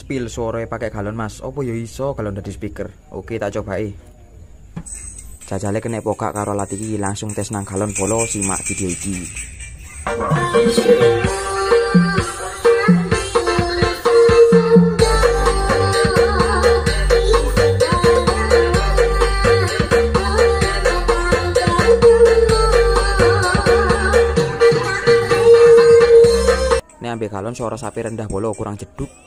spill suara pakai galon mas. Opo ya iso galon dadi speaker. Oke tak cobai. Jajale kena pokak karo alat iki, langsung tes nang galon polo, simak video iki. Nek ambek galon suara sapi rendah bolo kurang jeduk.